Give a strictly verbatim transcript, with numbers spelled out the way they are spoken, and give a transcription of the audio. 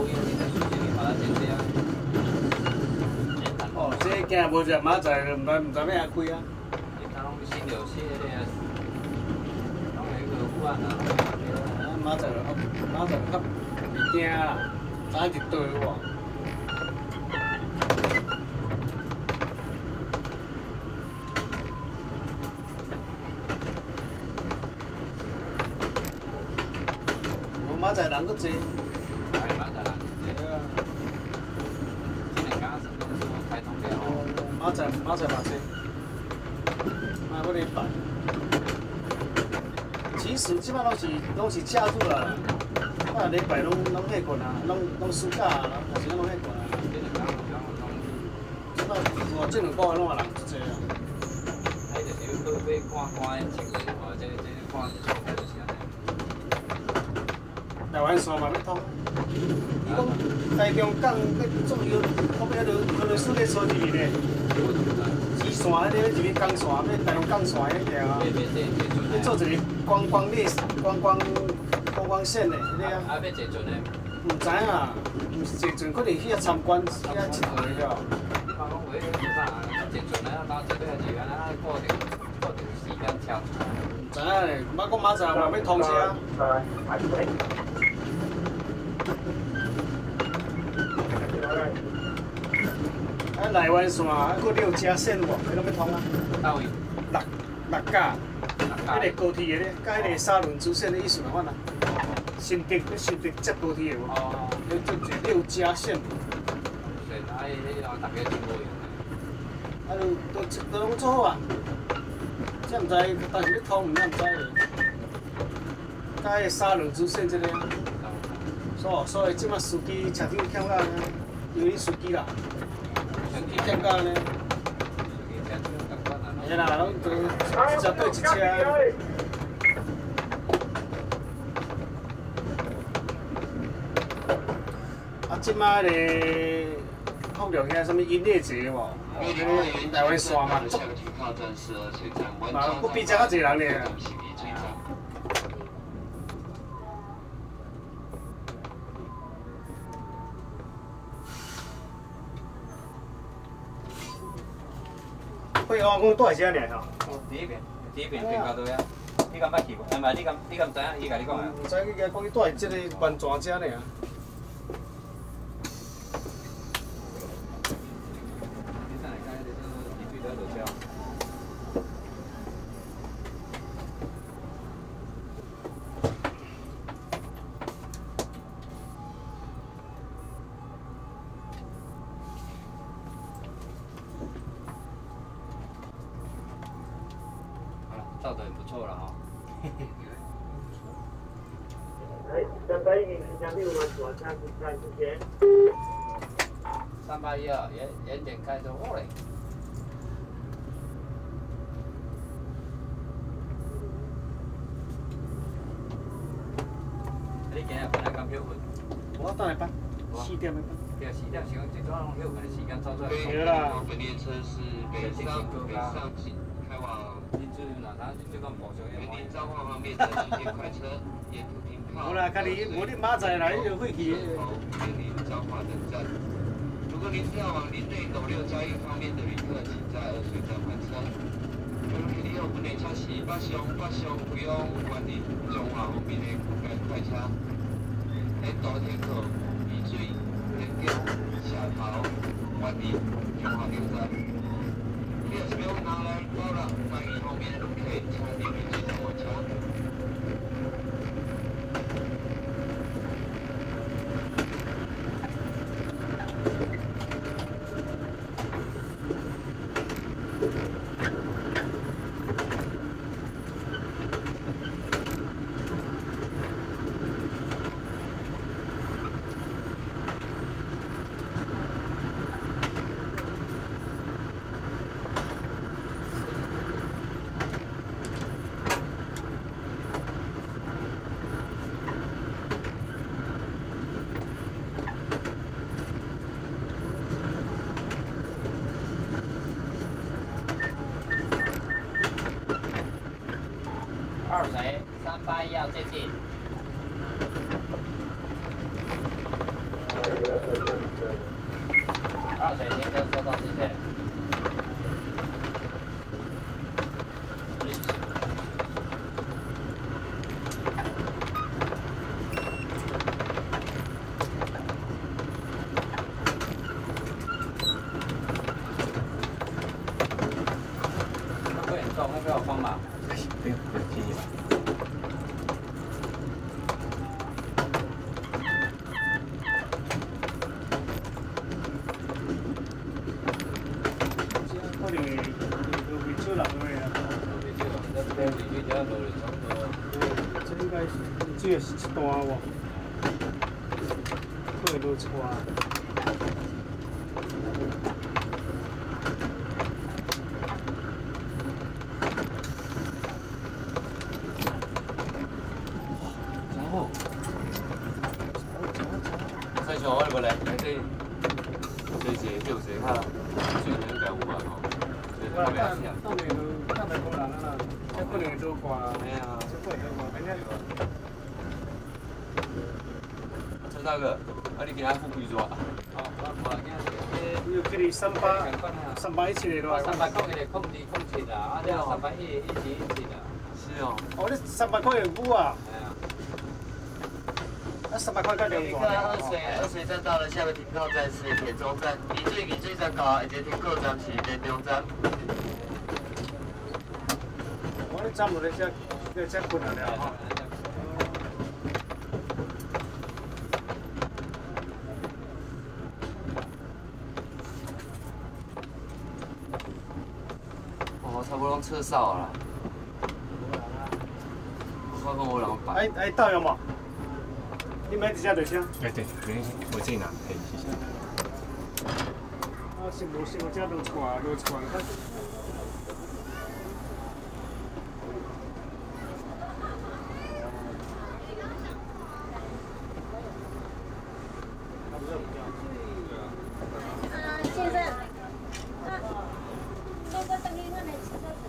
哦，这惊无只马仔，唔知唔知咩开啊？马仔，马仔较袂惊啦，早一堆喎。 马仔人搁济， 係馬仔人，只能講是開通了。 馬仔馬仔嘛濟，買嗰啲辦。其實即擺攏是攏是加入啦，啊禮拜攏攏迄款啊，攏攏暑假啊，但是攏迄款啊。即擺哦，這兩個月攏有人足濟啊。 迄就是要要看看的情況，或者即看出來就是安尼。 台灣線嘛要通，伊講台中港要做要，後壁迄條迄條水咧燒入去咧，支線迄個一個鋼線，要台中鋼線迄條啊，要做一個觀光列觀光觀光線的迄個啊。 啊，要坐船的？ 唔知啊，唔是坐船，可能去遐參觀，去遐佚佗了。 你講講有迄個啥？坐船啊，當坐尾是安尼固定固定時間跳船。 唔知啊咧，馬講馬上嘛要通車。 啊，內灣線啊，佫你有加線無？迄攏要通啊。 到位。 六六甲，迄個高鐵個咧，甲迄個沙崙支線的意思嘛款啊。新竹，你新竹接高鐵個無？哦。你做做六加線。 線啊，迄迄個大家真無用。 啊，都都都攏做好啊。只毋知，但是你通毋知毋知咧。甲迄個沙崙支線這個。所所以即馬司機車長欠到呢，因為司機啦。 欠到呢？係啦，攏都一隻對一車。啊，即擺咧放着遐什麼音樂節無？迄個台灣線嘛，足，嘛，佫比遮較濟人咧。 惠安講住喺遮爾吼。 哦，第一遍，第一遍邊個對啊？你敢捌去無？唔係，你敢你敢知影？伊甲你講啊？ 唔知伊甲講伊住喺即個灣泉遮爾。 你上來看，就是你對得落橋。照得很不错了哈。 来，三百一，下面我们左下是三之前。 三八一啊，原原点开通好嘞。你今日本來咁休困？ 我等下班，四點的班。 對，四點時間最早攏休困的時間走出來。 對啦。 本列車是北上北上緊開往。 園林彰化方面的直接快車，沿途停靠。 無啦，家己無你馬仔來就會去。 園林彰化等站。如果您是要往林內斗六嘉義方面的旅客，請在二水站換車。由於你有本列車是北上北上不用園林彰化方面的快車，喺多天後雨水天橋下頭園林彰化兩站。 你有什麼拿來包了？關於後面都可以從裡面進行完成。 二水三八一要接近。 谁先跟收到之前。会很重，要不要我帮忙？ 不用，不用，谢谢吧。 可能都会少人的啊。 这边离去只要路里差不多。 这应该是这个是一段喎，可能都错啊。 三小我嚟嚟，你最時做時哈，最兩嚿五啊嗬， 我看当年都看得过人啦，这可能都挂， 係啊， 这可能都挂，人家陳大哥，啊你今日付幾多啊？ 哦，我我今又给你三百三百一起的咯。 三百块嘅空地空切啊，啊，这三百一一起一起的。 是哦。 哦，你三百块有补啊？ 哎呀， 那三百块干旅客二水二水站到了，下个停靠站是田中站，离最近最站到，而且停靠站是田中站。 我你站落来只只只困难了哈。 哦，差不多車少啦。我講我兩百。 哎哎，到有冇？你买几只对先？ 哎對，沒關係，我自己拿，可以謝謝。 啊，是无是我只都错都错。 啊，先生，啊，那个等于我来吃个。